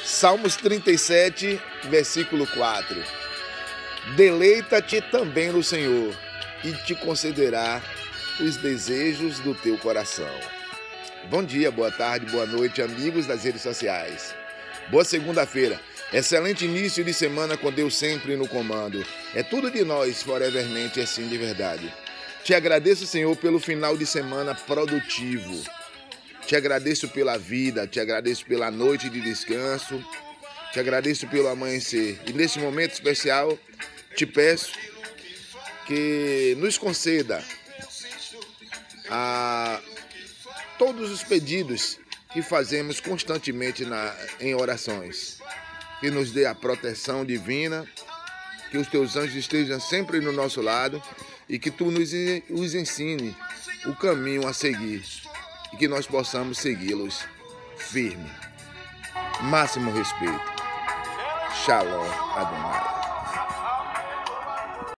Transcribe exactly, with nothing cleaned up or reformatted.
Salmos trinta e sete, versículo quatro. Deleita-te também no Senhor, e te concederá os desejos do teu coração. Bom dia, boa tarde, boa noite, amigos das redes sociais. Boa segunda-feira. Excelente início de semana com Deus sempre no comando. É tudo de nós, forevermente, assim de verdade. Te agradeço, Senhor, pelo final de semana produtivo. Te agradeço pela vida, te agradeço pela noite de descanso, te agradeço pelo amanhecer. E nesse momento especial, te peço que nos conceda a todos os pedidos que fazemos constantemente na, em orações. Que nos dê a proteção divina, que os teus anjos estejam sempre no nosso lado e que tu nos os ensine o caminho a seguir e que nós possamos segui-los firme. Máximo respeito. Shalom Adonai.